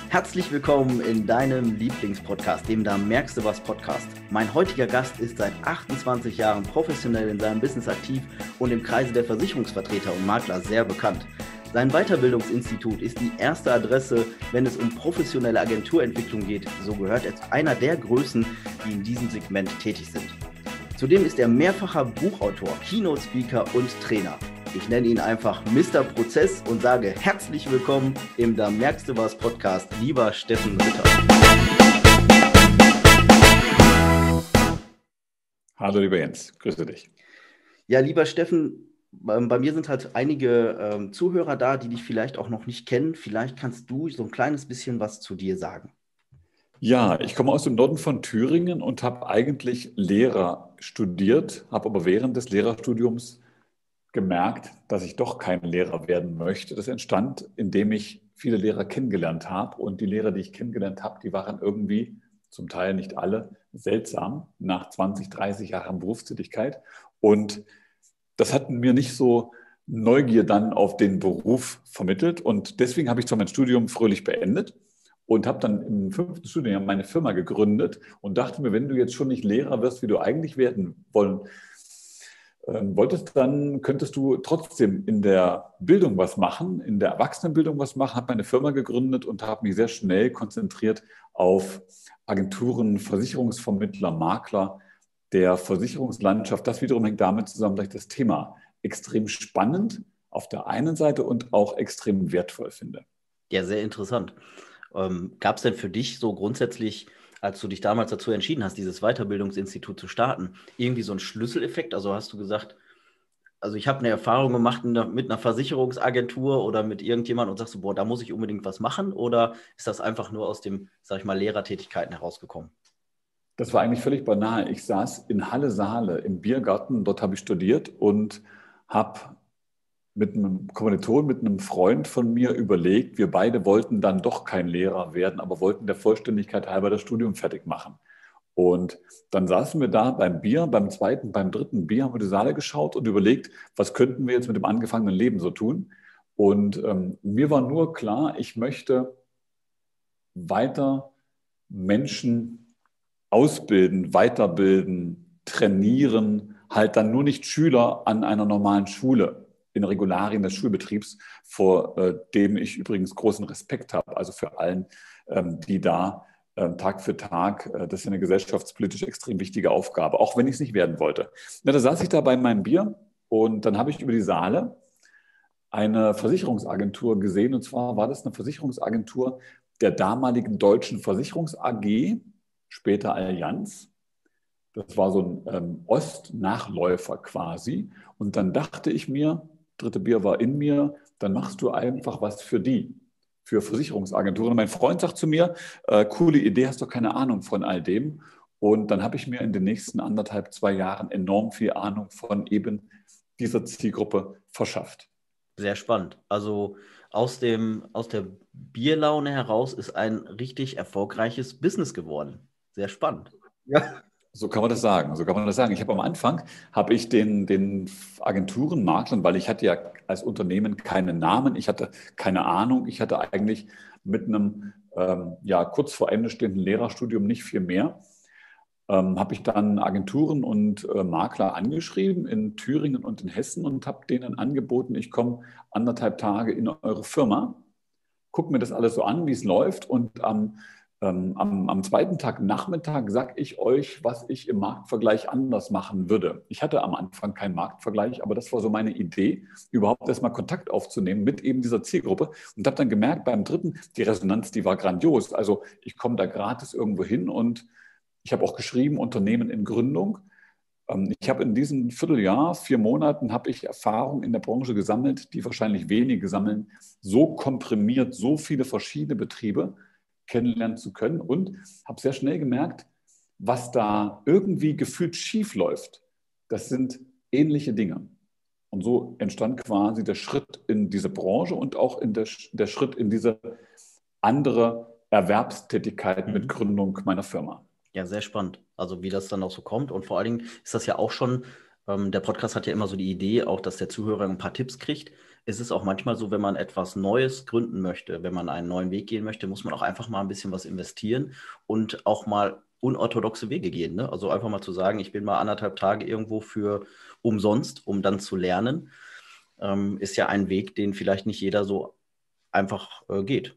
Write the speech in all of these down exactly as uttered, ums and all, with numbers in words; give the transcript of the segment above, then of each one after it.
Herzlich willkommen in deinem Lieblingspodcast, dem Da merkst du was Podcast. Mein heutiger Gast ist seit achtundzwanzig Jahren professionell in seinem Business aktiv und im Kreise der Versicherungsvertreter und Makler sehr bekannt. Sein Weiterbildungsinstitut ist die erste Adresse, wenn es um professionelle Agenturentwicklung geht. So gehört er zu einer der Größen, die in diesem Segment tätig sind. Zudem ist er mehrfacher Buchautor, Keynote-Speaker und Trainer. Ich nenne ihn einfach Mister Prozess und sage herzlich willkommen im Da merkst du was Podcast, lieber Steffen Ritter. Hallo lieber Jens, grüße dich. Ja, lieber Steffen, bei mir sind halt einige ähm, Zuhörer da, die dich vielleicht auch noch nicht kennen. Vielleicht kannst du so ein kleines bisschen was zu dir sagen. Ja, ich komme aus dem Norden von Thüringen und habe eigentlich Lehrer studiert, habe aber während des Lehrerstudiums gemerkt, dass ich doch kein Lehrer werden möchte. Das entstand, indem ich viele Lehrer kennengelernt habe. Und die Lehrer, die ich kennengelernt habe, die waren irgendwie, zum Teil nicht alle, seltsam nach zwanzig, dreißig Jahren Berufstätigkeit. Und das hat mir nicht so Neugier dann auf den Beruf vermittelt. Und deswegen habe ich zwar mein Studium fröhlich beendet und habe dann im fünften Studienjahr meine Firma gegründet und dachte mir, wenn du jetzt schon nicht Lehrer wirst, wie du eigentlich werden wollen wolltest, dann könntest du trotzdem in der Bildung was machen, in der Erwachsenenbildung was machen, habe meine Firma gegründet und habe mich sehr schnell konzentriert auf Agenturen, Versicherungsvermittler, Makler der Versicherungslandschaft. Das wiederum hängt damit zusammen, dass ich das Thema extrem spannend auf der einen Seite und auch extrem wertvoll finde. Ja, sehr interessant. Ähm, gab es denn für dich so grundsätzlich, als du dich damals dazu entschieden hast, dieses Weiterbildungsinstitut zu starten, irgendwie so einen Schlüsseleffekt? Also hast du gesagt, also ich habe eine Erfahrung gemacht mit einer Versicherungsagentur oder mit irgendjemandem und sagst du, boah, da muss ich unbedingt was machen? Oder ist das einfach nur aus dem, sag ich mal, Lehrertätigkeiten herausgekommen? Das war eigentlich völlig banal. Ich saß in Halle-Saale im Biergarten, dort habe ich studiert und habe mit einem Kommiliton, mit einem Freund von mir überlegt, wir beide wollten dann doch kein Lehrer werden, aber wollten der Vollständigkeit halber das Studium fertig machen. Und dann saßen wir da beim Bier, beim zweiten, beim dritten Bier, haben wir die Saale geschaut und überlegt, was könnten wir jetzt mit dem angefangenen Leben so tun? Und ähm, mir war nur klar, ich möchte weiter Menschen ausbilden, weiterbilden, trainieren, halt dann nur nicht Schüler an einer normalen Schule, in Regularien des Schulbetriebs, vor äh, dem ich übrigens großen Respekt habe, also für allen, ähm, die da äh, Tag für Tag, äh, das ist eine gesellschaftspolitisch extrem wichtige Aufgabe, auch wenn ich es nicht werden wollte. Na, da saß ich da bei meinem Bier und dann habe ich über die Saale eine Versicherungsagentur gesehen, und zwar war das eine Versicherungsagentur der damaligen Deutschen Versicherungs A G, später Allianz. Das war so ein ähm, Ostnachläufer quasi. Und dann dachte ich mir, dritte Bier war in mir, dann machst du einfach was für die, für Versicherungsagenturen. Und mein Freund sagt zu mir, äh, coole Idee, hast doch keine Ahnung von all dem. Und dann habe ich mir in den nächsten anderthalb, zwei Jahren enorm viel Ahnung von eben dieser Zielgruppe verschafft. Sehr spannend. Also aus dem, aus der Bierlaune heraus ist ein richtig erfolgreiches Business geworden. Sehr spannend. Ja. So kann man das sagen. So kann man das sagen. Ich habe am Anfang, habe ich den, den Agenturen, Maklern, weil ich hatte ja als Unternehmen keinen Namen, ich hatte keine Ahnung, ich hatte eigentlich mit einem ähm, ja, kurz vor Ende stehenden Lehrerstudium nicht viel mehr, ähm, habe ich dann Agenturen und äh, Makler angeschrieben in Thüringen und in Hessen und habe denen angeboten, ich komme anderthalb Tage in eure Firma, gucke mir das alles so an, wie es läuft und am Ähm, am, am zweiten Tag Nachmittag sage ich euch, was ich im Marktvergleich anders machen würde. Ich hatte am Anfang keinen Marktvergleich, aber das war so meine Idee, überhaupt erstmal Kontakt aufzunehmen mit eben dieser Zielgruppe und habe dann gemerkt, beim dritten, die Resonanz, die war grandios. Also ich komme da gratis irgendwo hin und ich habe auch geschrieben, Unternehmen in Gründung. Ähm, ich habe in diesem Vierteljahr, vier Monaten, habe ich Erfahrung in der Branche gesammelt, die wahrscheinlich wenige sammeln, so komprimiert, so viele verschiedene Betriebe kennenlernen zu können und habe sehr schnell gemerkt, was da irgendwie gefühlt schief läuft. Das sind ähnliche Dinge. Und so entstand quasi der Schritt in diese Branche und auch in der, der Schritt in diese andere Erwerbstätigkeit mhm. mit Gründung meiner Firma. Ja, sehr spannend. Also wie das dann auch so kommt. Und vor allen Dingen ist das ja auch schon, ähm, der Podcast hat ja immer so die Idee, auch dass der Zuhörer ein paar Tipps kriegt. es ist auch manchmal so, wenn man etwas Neues gründen möchte, wenn man einen neuen Weg gehen möchte, muss man auch einfach mal ein bisschen was investieren und auch mal unorthodoxe Wege gehen. Ne? Also einfach mal zu sagen, ich bin mal anderthalb Tage irgendwo für umsonst, um dann zu lernen, ähm, ist ja ein Weg, den vielleicht nicht jeder so einfach äh, geht.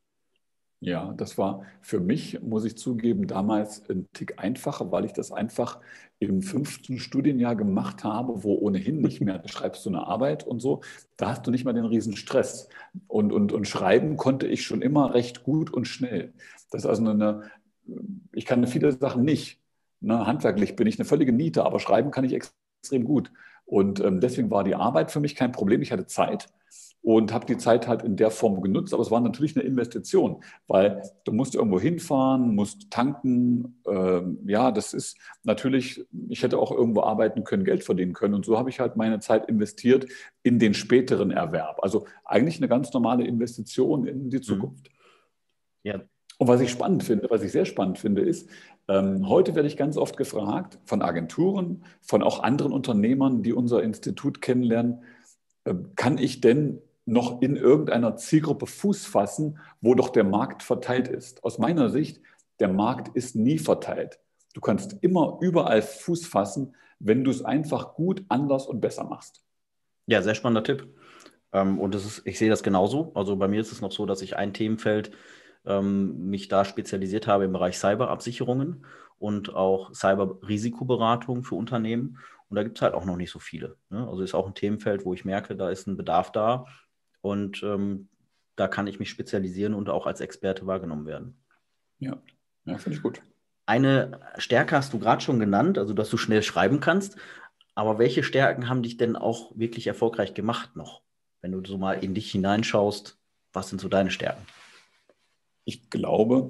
Ja, das war für mich, muss ich zugeben, damals ein Tick einfacher, weil ich das einfach im fünften Studienjahr gemacht habe, wo ohnehin nicht mehr, da schreibst du eine Arbeit und so, da hast du nicht mehr den riesen Stress. Und, und, und schreiben konnte ich schon immer recht gut und schnell. Das ist also eine, ich kann viele Sachen nicht. Ne, handwerklich bin ich eine völlige Niete, aber schreiben kann ich extrem gut. Und ähm, deswegen war die Arbeit für mich kein Problem. Ich hatte Zeit und habe die Zeit halt in der Form genutzt, aber es war natürlich eine Investition, weil du musst irgendwo hinfahren, musst tanken. Ähm, ja, das ist natürlich, ich hätte auch irgendwo arbeiten können, Geld verdienen können. Und so habe ich halt meine Zeit investiert in den späteren Erwerb. Also eigentlich eine ganz normale Investition in die Mhm. Zukunft. Ja. Und was ich spannend finde, was ich sehr spannend finde, ist, ähm, heute werde ich ganz oft gefragt von Agenturen, von auch anderen Unternehmern, die unser Institut kennenlernen, äh, kann ich denn noch in irgendeiner Zielgruppe Fuß fassen, wo doch der Markt verteilt ist? Aus meiner Sicht, der Markt ist nie verteilt. Du kannst immer überall Fuß fassen, wenn du es einfach gut, anders und besser machst. Ja, sehr spannender Tipp. Ähm, und das ist, ich sehe das genauso. Also bei mir ist es noch so, dass ich ein Themenfeld ähm, mich da spezialisiert habe im Bereich Cyberabsicherungen und auch Cyber-Risikoberatung für Unternehmen. Und da gibt es halt auch noch nicht so viele. Ne? Also ist auch ein Themenfeld, wo ich merke, da ist ein Bedarf da. Und ähm, da kann ich mich spezialisieren und auch als Experte wahrgenommen werden. Ja, ja, finde ich gut. Eine Stärke hast du gerade schon genannt, also dass du schnell schreiben kannst. Aber welche Stärken haben dich denn auch wirklich erfolgreich gemacht noch? Wenn du so mal in dich hineinschaust, was sind so deine Stärken? Ich glaube,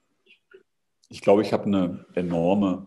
ich glaube, ich habe eine enorme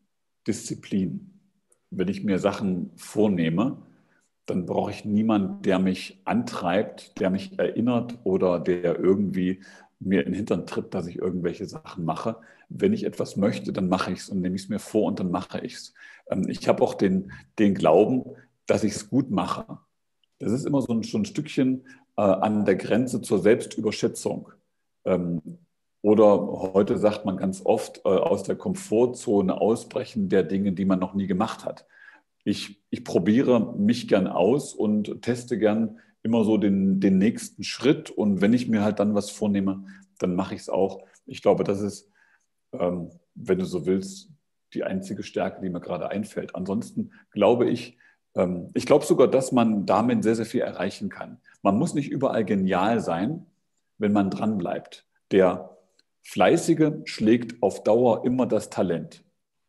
Disziplin. Wenn ich mir Sachen vornehme, dann brauche ich niemanden, der mich antreibt, der mich erinnert oder der irgendwie mir in den Hintern tritt, dass ich irgendwelche Sachen mache. Wenn ich etwas möchte, dann mache ich es und nehme ich es mir vor und dann mache ich es. Ähm, ich habe auch den, den Glauben, dass ich es gut mache. Das ist immer so ein, so ein Stückchen äh, an der Grenze zur Selbstüberschätzung. Ähm, oder heute sagt man ganz oft, äh, aus der Komfortzone ausbrechen der Dinge, die man noch nie gemacht hat. Ich, ich probiere mich gern aus und teste gern immer so den, den nächsten Schritt. Und wenn ich mir halt dann was vornehme, dann mache ich es auch. Ich glaube, das ist, ähm, wenn du so willst, die einzige Stärke, die mir gerade einfällt. Ansonsten glaube ich, ähm, ich glaube sogar, dass man damit sehr, sehr viel erreichen kann. Man muss nicht überall genial sein, wenn man dran bleibt. Der Fleißige schlägt auf Dauer immer das Talent.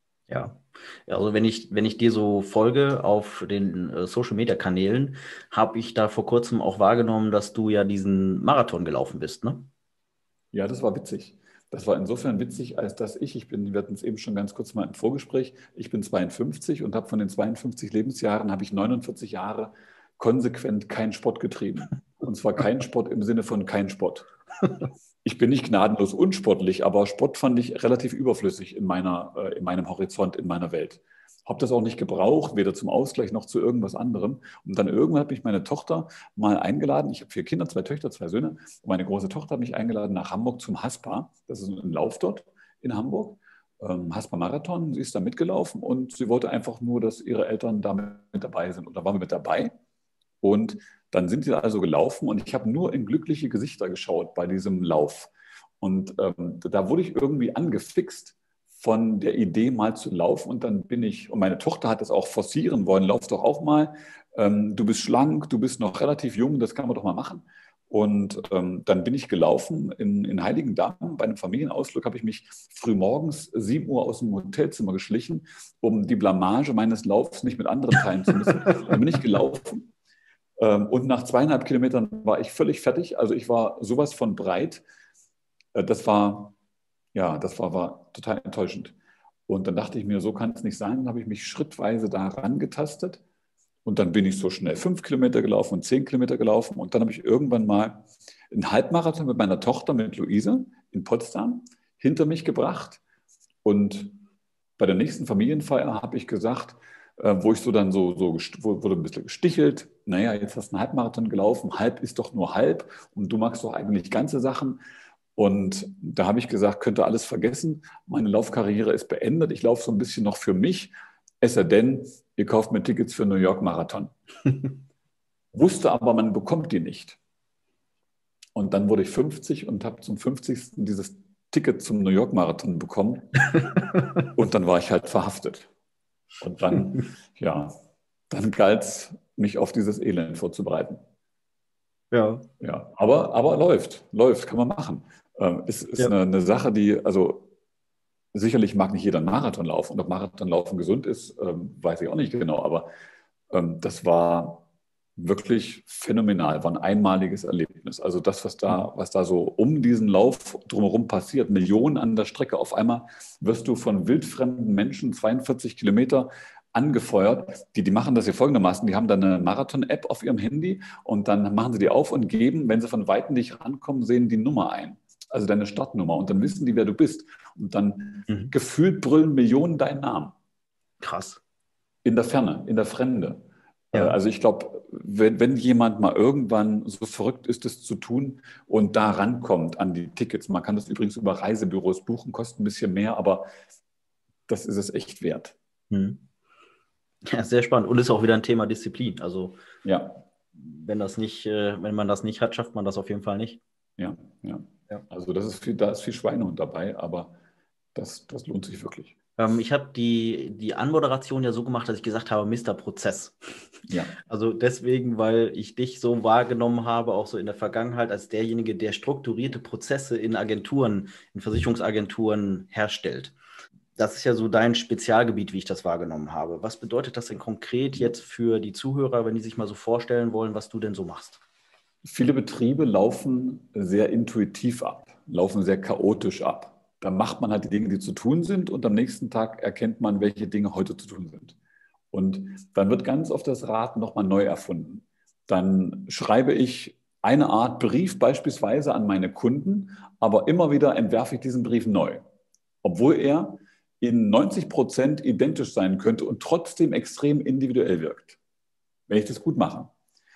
Ja. Ja, also wenn ich, wenn ich dir so folge auf den äh, Social-Media-Kanälen, habe ich da vor kurzem auch wahrgenommen, dass du ja diesen Marathon gelaufen bist, ne? Ja, das war witzig. Das war insofern witzig, als dass ich, ich bin, wir hatten es eben schon ganz kurz mal im Vorgespräch, ich bin zweiundfünfzig und habe von den zweiundfünfzig Lebensjahren, habe ich neunundvierzig Jahre konsequent keinen Sport getrieben. Und zwar keinen Sport im Sinne von kein Sport. Ich bin nicht gnadenlos unsportlich, aber Sport fand ich relativ überflüssig in meiner, äh, in meinem Horizont, in meiner Welt. Habe das auch nicht gebraucht, weder zum Ausgleich noch zu irgendwas anderem. Und dann irgendwann hat mich meine Tochter mal eingeladen. Ich habe vier Kinder, zwei Töchter, zwei Söhne. Und meine große Tochter hat mich eingeladen nach Hamburg zum Haspa. Das ist ein Lauf dort in Hamburg. Ähm, Haspa-Marathon. Sie ist da mitgelaufen und sie wollte einfach nur, dass ihre Eltern da mit dabei sind. Und da waren wir mit dabei. Und dann sind sie also gelaufen und ich habe nur in glückliche Gesichter geschaut bei diesem Lauf. Und ähm, da wurde ich irgendwie angefixt von der Idee, mal zu laufen. Und dann bin ich, und meine Tochter hat das auch forcieren wollen, lauf doch auch mal. Ähm, du bist schlank, du bist noch relativ jung, das kann man doch mal machen. Und ähm, dann bin ich gelaufen in, in Heiligendamm. Bei einem Familienausflug habe ich mich früh morgens sieben Uhr aus dem Hotelzimmer geschlichen, um die Blamage meines Laufs nicht mit anderen teilen zu müssen. Dann bin ich gelaufen. Ähm, und nach zweieinhalb Kilometern war ich völlig fertig. Also ich war sowas von breit. Äh, das war, ja, das war, war total enttäuschend. Und dann dachte ich mir, so kann es nicht sein. Dann habe ich mich schrittweise da rangetastet. Und dann bin ich so schnell fünf Kilometer gelaufen und zehn Kilometer gelaufen. Und dann habe ich irgendwann mal einen Halbmarathon mit meiner Tochter, mit Luise, in Potsdam hinter mich gebracht. Und bei der nächsten Familienfeier habe ich gesagt, äh, wo ich so dann so, so wurde ein bisschen gestichelt, naja, jetzt hast du einen Halbmarathon gelaufen, halb ist doch nur halb und du magst doch eigentlich ganze Sachen. Und da habe ich gesagt, könnt ihr alles vergessen. Meine Laufkarriere ist beendet. Ich laufe so ein bisschen noch für mich. Es sei denn, ihr kauft mir Tickets für New York Marathon. Wusste aber, man bekommt die nicht. Und dann wurde ich fünfzig und habe zum fünfzigsten dieses Ticket zum New York Marathon bekommen. Und dann war ich halt verhaftet. Und dann, ja, dann galt es, mich auf dieses Elend vorzubereiten. Ja. Ja, aber, aber läuft, läuft, kann man machen. Ähm, es ist Ja. eine, eine Sache, die, also sicherlich mag nicht jeder einen Marathon laufen. Und ob Marathonlaufen gesund ist, ähm, weiß ich auch nicht genau. Aber ähm, das war wirklich phänomenal, war ein einmaliges Erlebnis. Also das, was da, was da so um diesen Lauf drumherum passiert, Millionen an der Strecke, auf einmal wirst du von wildfremden Menschen zweiundvierzig Kilometer angefeuert. Die, die machen das hier folgendermaßen, die haben dann eine Marathon-App auf ihrem Handy und dann machen sie die auf und geben, wenn sie von Weitem nicht rankommen, sehen die Nummer ein. Also deine Startnummer. Und dann wissen die, wer du bist. Und dann mhm. gefühlt brüllen Millionen deinen Namen. Krass. In der Ferne, in der Fremde. Ja. Also ich glaube, wenn, wenn jemand mal irgendwann so verrückt ist, es zu tun und da rankommt an die Tickets, man kann das übrigens über Reisebüros buchen, kostet ein bisschen mehr, aber das ist es echt wert. Hm. Ja, sehr spannend. Und ist auch wieder ein Thema Disziplin. Also ja. wenn das nicht, wenn man das nicht hat, schafft man das auf jeden Fall nicht. Ja, ja. ja. Also das ist viel, da ist viel Schweinehund dabei, aber das, das lohnt sich wirklich. Ich habe die, die Anmoderation ja so gemacht, dass ich gesagt habe, Mister Prozess. Ja. Also deswegen, weil ich dich so wahrgenommen habe, auch so in der Vergangenheit, als derjenige, der strukturierte Prozesse in Agenturen, in Versicherungsagenturen herstellt. Das ist ja so dein Spezialgebiet, wie ich das wahrgenommen habe. Was bedeutet das denn konkret jetzt für die Zuhörer, wenn die sich mal so vorstellen wollen, was du denn so machst? Viele Betriebe laufen sehr intuitiv ab, laufen sehr chaotisch ab. Dann macht man halt die Dinge, die zu tun sind und am nächsten Tag erkennt man, welche Dinge heute zu tun sind. Und dann wird ganz oft das Rad nochmal neu erfunden. Dann schreibe ich eine Art Brief beispielsweise an meine Kunden, aber immer wieder entwerfe ich diesen Brief neu, obwohl er in neunzig Prozent identisch sein könnte und trotzdem extrem individuell wirkt, wenn ich das gut mache.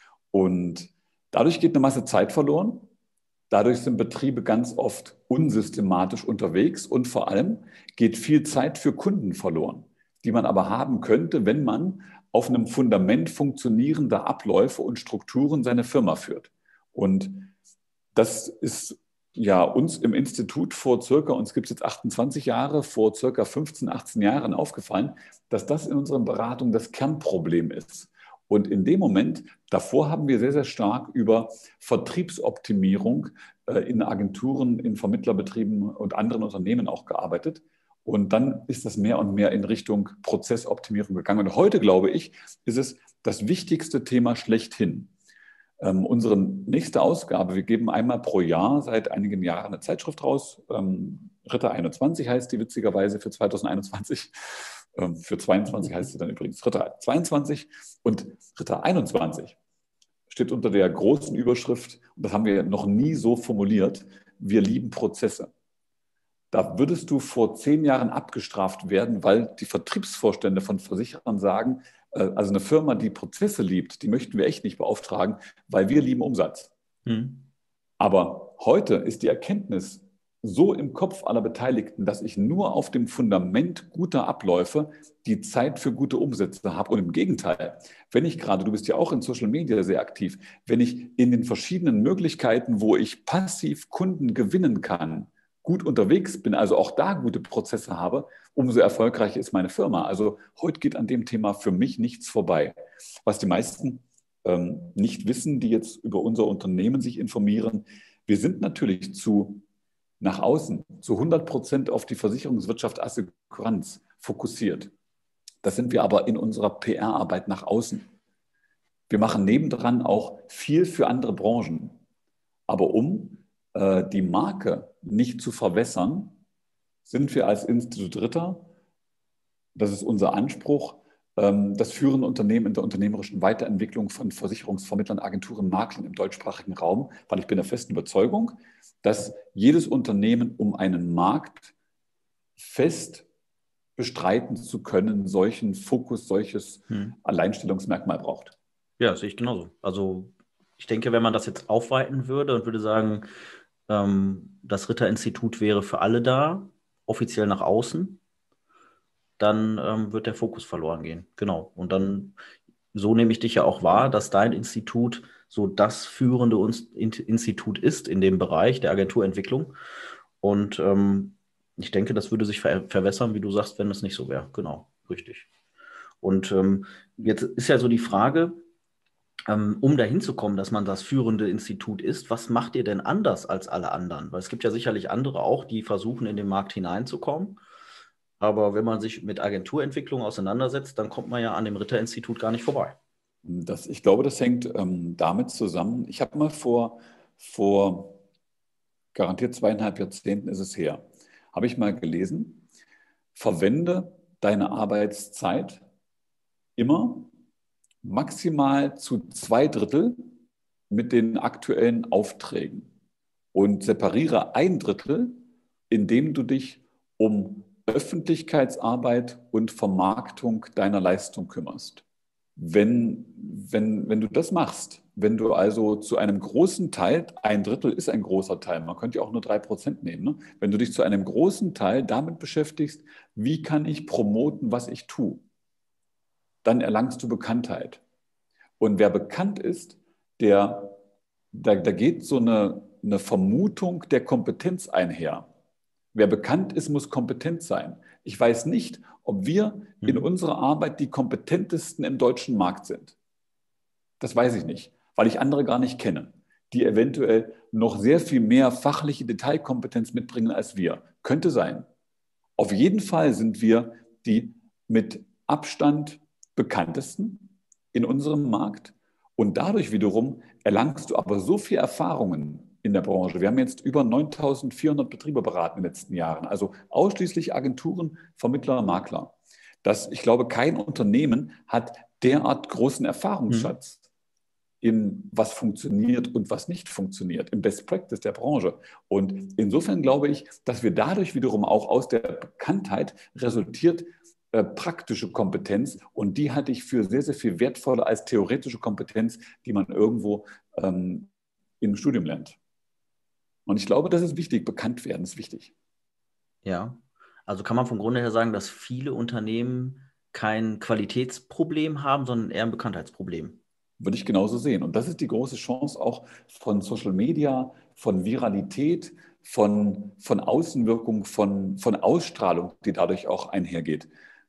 Und dadurch geht eine Masse Zeit verloren. Dadurch sind Betriebe ganz oft unsystematisch unterwegs und vor allem geht viel Zeit für Kunden verloren, die man aber haben könnte, wenn man auf einem Fundament funktionierender Abläufe und Strukturen seine Firma führt. Und das ist ja uns im Institut vor circa, uns gibt es jetzt achtundzwanzig Jahre, vor circa fünfzehn, achtzehn Jahren aufgefallen, dass das in unseren Beratungen das Kernproblem ist. Und in dem Moment, davor haben wir sehr, sehr stark über Vertriebsoptimierung äh, in Agenturen, in Vermittlerbetrieben und anderen Unternehmen auch gearbeitet. Und dann ist das mehr und mehr in Richtung Prozessoptimierung gegangen. Und heute, glaube ich, ist es das wichtigste Thema schlechthin. Ähm, unsere nächste Ausgabe, wir geben einmal pro Jahr seit einigen Jahren eine Zeitschrift raus. Ähm, Ritter einundzwanzig heißt die witzigerweise für zweitausendeinundzwanzig. Für zweiundzwanzig heißt sie dann übrigens Ritter zweiundzwanzig und Ritter einundzwanzig steht unter der großen Überschrift, und das haben wir noch nie so formuliert, wir lieben Prozesse. Da würdest du vor zehn Jahren abgestraft werden, weil die Vertriebsvorstände von Versicherern sagen, also eine Firma, die Prozesse liebt, die möchten wir echt nicht beauftragen, weil wir lieben Umsatz. Hm. Aber heute ist die Erkenntnis so im Kopf aller Beteiligten, dass ich nur auf dem Fundament guter Abläufe die Zeit für gute Umsätze habe. Und im Gegenteil, wenn ich gerade, du bist ja auch in Social Media sehr aktiv, wenn ich in den verschiedenen Möglichkeiten, wo ich passiv Kunden gewinnen kann, gut unterwegs bin, also auch da gute Prozesse habe, umso erfolgreicher ist meine Firma. Also heute geht an dem Thema für mich nichts vorbei. Was die meisten ähm, nicht wissen, die jetzt über unser Unternehmen sich informieren, wir sind natürlich zu nach außen zu hundert Prozent auf die Versicherungswirtschaft Assekuranz fokussiert. Das sind wir aber in unserer P R-Arbeit nach außen. Wir machen nebendran auch viel für andere Branchen. Aber um äh, die Marke nicht zu verwässern, sind wir als Institut Ritter, das ist unser Anspruch, ähm, das führende Unternehmen in der unternehmerischen Weiterentwicklung von Versicherungsvermittlern, Agenturen, Maklern im deutschsprachigen Raum, weil ich bin der festen Überzeugung, dass jedes Unternehmen, um einen Markt fest bestreiten zu können, solchen Fokus, solches hm. Alleinstellungsmerkmal braucht. Ja, sehe ich genauso. Also ich denke, wenn man das jetzt aufweiten würde und würde sagen, ähm, das Ritter-Institut wäre für alle da, offiziell nach außen, dann ähm, wird der Fokus verloren gehen. Genau. Und dann, so nehme ich dich ja auch wahr, dass dein Institut so das führende Uns- In- Institut ist in dem Bereich der Agenturentwicklung. Und ähm, ich denke, das würde sich ver verwässern, wie du sagst, wenn es nicht so wäre. Genau, richtig. Und ähm, jetzt ist ja so die Frage, ähm, um dahin zu kommen, dass man das führende Institut ist, was macht ihr denn anders als alle anderen? Weil es gibt ja sicherlich andere auch, die versuchen, in den Markt hineinzukommen. Aber wenn man sich mit Agenturentwicklung auseinandersetzt, dann kommt man ja an dem Ritter-Institut gar nicht vorbei. Das, ich glaube, das hängt ähm, damit zusammen. Ich habe mal vor, vor garantiert zweieinhalb Jahrzehnten ist es her, habe ich mal gelesen, verwende deine Arbeitszeit immer maximal zu zwei Drittel mit den aktuellen Aufträgen und separiere ein Drittel, indem du dich um Öffentlichkeitsarbeit und Vermarktung deiner Leistung kümmerst. Wenn, wenn, wenn du das machst, wenn du also zu einem großen Teil, ein Drittel ist ein großer Teil, man könnte ja auch nur drei Prozent nehmen, ne? Wenn du dich zu einem großen Teil damit beschäftigst, wie kann ich promoten, was ich tue, dann erlangst du Bekanntheit. Und wer bekannt ist, der, da, da geht so eine, eine Vermutung der Kompetenz einher. Wer bekannt ist, muss kompetent sein. Ich weiß nicht, ob wir in Mhm. unserer Arbeit die kompetentesten im deutschen Markt sind. Das weiß ich nicht, weil ich andere gar nicht kenne, die eventuell noch sehr viel mehr fachliche Detailkompetenz mitbringen als wir. Könnte sein. Auf jeden Fall sind wir die mit Abstand bekanntesten in unserem Markt. Und dadurch wiederum erlangst du aber so viel Erfahrungen in der Branche. Wir haben jetzt über neuntausendvierhundert Betriebe beraten in den letzten Jahren, also ausschließlich Agenturen, Vermittler, Makler. Das, ich glaube, kein Unternehmen hat derart großen Mhm. Erfahrungsschatz in was funktioniert und was nicht funktioniert, im Best Practice der Branche. Und insofern glaube ich, dass wir dadurch wiederum auch aus der Bekanntheit resultiert äh, praktische Kompetenz, und die halte ich für sehr, sehr viel wertvoller als theoretische Kompetenz, die man irgendwo ähm, im Studium lernt. Und ich glaube, das ist wichtig, bekannt werden ist wichtig. Ja, also kann man vom Grunde her sagen, dass viele Unternehmen kein Qualitätsproblem haben, sondern eher ein Bekanntheitsproblem. Würde ich genauso sehen. Und das ist die große Chance auch von Social Media, von Viralität, von, von Außenwirkung, von, von Ausstrahlung, die dadurch auch einhergeht.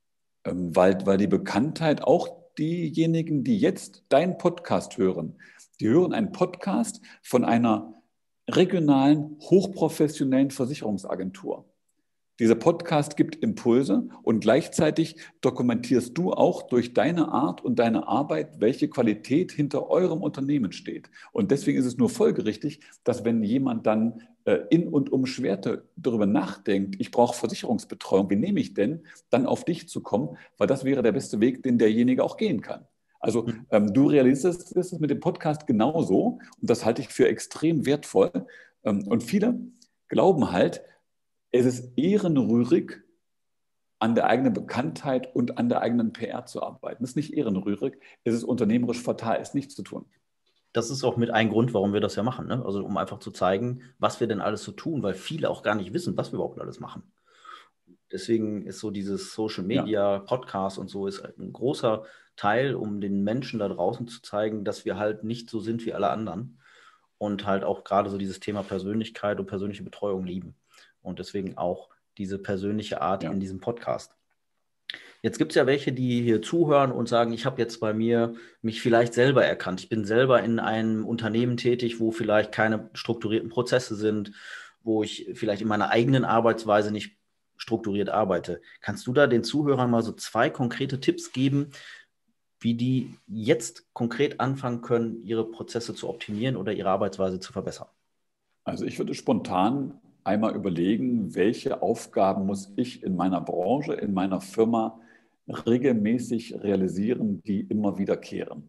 Ähm, weil, weil die Bekanntheit auch diejenigen, die jetzt deinen Podcast hören, die hören einen Podcast von einer regionalen, hochprofessionellen Versicherungsagentur. Dieser Podcast gibt Impulse und gleichzeitig dokumentierst du auch durch deine Art und deine Arbeit, welche Qualität hinter eurem Unternehmen steht. Und deswegen ist es nur folgerichtig, dass wenn jemand dann äh, in und um Schwerte darüber nachdenkt, ich brauche Versicherungsbetreuung, wie nehme ich denn, dann auf dich zu kommen, weil das wäre der beste Weg, den derjenige auch gehen kann. Also Mhm. ähm, du realisierst es mit dem Podcast genauso, und das halte ich für extrem wertvoll. Ähm, und viele glauben halt, es ist ehrenrührig, an der eigenen Bekanntheit und an der eigenen P R zu arbeiten. Das ist nicht ehrenrührig, es ist unternehmerisch fatal, es nicht zu tun. Das ist auch mit ein Grund, warum wir das ja machen, ne? Also um einfach zu zeigen, was wir denn alles so tun, weil viele auch gar nicht wissen, was wir überhaupt alles machen. Deswegen ist so dieses Social Ja. Media, Podcast und so ist ein großer Teil, um den Menschen da draußen zu zeigen, dass wir halt nicht so sind wie alle anderen und halt auch gerade so dieses Thema Persönlichkeit und persönliche Betreuung lieben. Und deswegen auch diese persönliche Art Ja. in diesem Podcast. Jetzt gibt es ja welche, die hier zuhören und sagen, ich habe jetzt bei mir mich vielleicht selber erkannt. Ich bin selber in einem Unternehmen tätig, wo vielleicht keine strukturierten Prozesse sind, wo ich vielleicht in meiner eigenen Arbeitsweise nicht strukturiert arbeite. Kannst du da den Zuhörern mal so zwei konkrete Tipps geben, wie die jetzt konkret anfangen können, ihre Prozesse zu optimieren oder ihre Arbeitsweise zu verbessern? Also ich würde spontan einmal überlegen, welche Aufgaben muss ich in meiner Branche, in meiner Firma regelmäßig realisieren, die immer wiederkehren.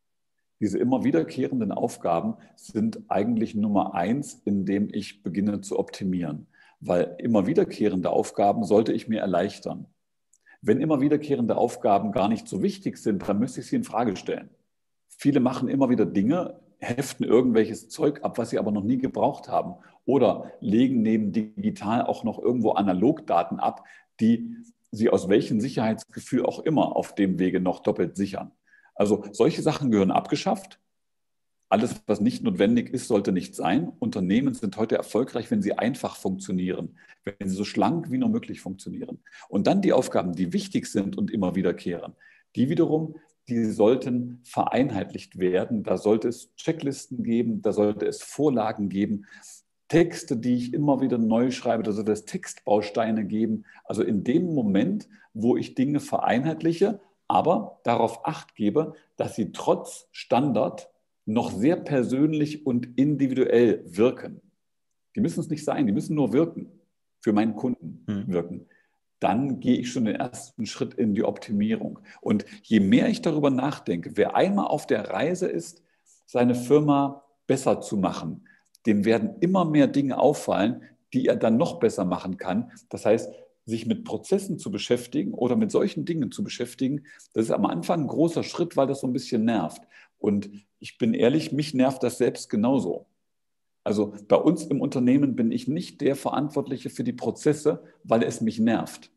Diese immer wiederkehrenden Aufgaben sind eigentlich Nummer eins, in dem ich beginne zu optimieren. Weil immer wiederkehrende Aufgaben sollte ich mir erleichtern. Wenn immer wiederkehrende Aufgaben gar nicht so wichtig sind, dann müsste ich sie in Frage stellen. Viele machen immer wieder Dinge, heften irgendwelches Zeug ab, was sie aber noch nie gebraucht haben. Oder legen neben digital auch noch irgendwo Analogdaten ab, die sie aus welchem Sicherheitsgefühl auch immer auf dem Wege noch doppelt sichern. Also solche Sachen gehören abgeschafft. Alles, was nicht notwendig ist, sollte nicht sein. Unternehmen sind heute erfolgreich, wenn sie einfach funktionieren, wenn sie so schlank wie nur möglich funktionieren. Und dann die Aufgaben, die wichtig sind und immer wiederkehren, die wiederum, die sollten vereinheitlicht werden. Da sollte es Checklisten geben, da sollte es Vorlagen geben, Texte, die ich immer wieder neu schreibe, da sollte es Textbausteine geben. Also in dem Moment, wo ich Dinge vereinheitliche, aber darauf Acht gebe, dass sie trotz Standard noch sehr persönlich und individuell wirken. Die müssen es nicht sein, die müssen nur wirken, für meinen Kunden Mhm. wirken. Dann gehe ich schon den ersten Schritt in die Optimierung. Und je mehr ich darüber nachdenke, wer einmal auf der Reise ist, seine Firma besser zu machen, dem werden immer mehr Dinge auffallen, die er dann noch besser machen kann. Das heißt, sich mit Prozessen zu beschäftigen oder mit solchen Dingen zu beschäftigen, das ist am Anfang ein großer Schritt, weil das so ein bisschen nervt. Und ich bin ehrlich, mich nervt das selbst genauso. Also bei uns im Unternehmen bin ich nicht der Verantwortliche für die Prozesse, weil es mich nervt.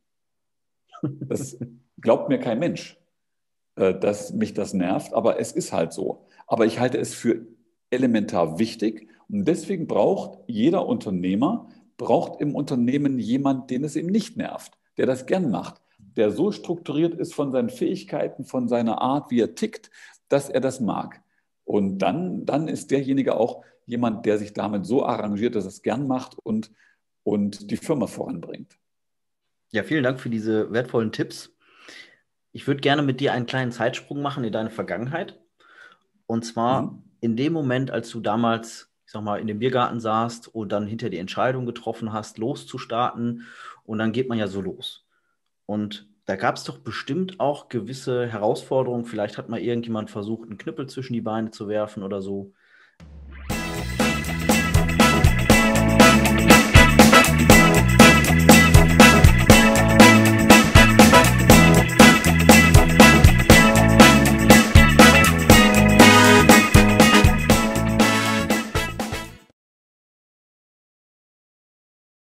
Das glaubt mir kein Mensch, äh, dass mich das nervt, aber es ist halt so. Aber ich halte es für elementar wichtig und deswegen braucht jeder Unternehmer, braucht im Unternehmen jemand, den es ihm nicht nervt, der das gern macht, der so strukturiert ist von seinen Fähigkeiten, von seiner Art, wie er tickt, dass er das mag. Und dann, dann ist derjenige auch jemand, der sich damit so arrangiert, dass er es gern macht und, und die Firma voranbringt. Ja, vielen Dank für diese wertvollen Tipps. Ich würde gerne mit dir einen kleinen Zeitsprung machen in deine Vergangenheit. Und zwar Mhm. in dem Moment, als du damals, ich sag mal, in dem Biergarten saßt und dann hinter die Entscheidung getroffen hast, loszustarten. Und dann geht man ja so los. Und da gab es doch bestimmt auch gewisse Herausforderungen. Vielleicht hat mal irgendjemand versucht, einen Knüppel zwischen die Beine zu werfen oder so.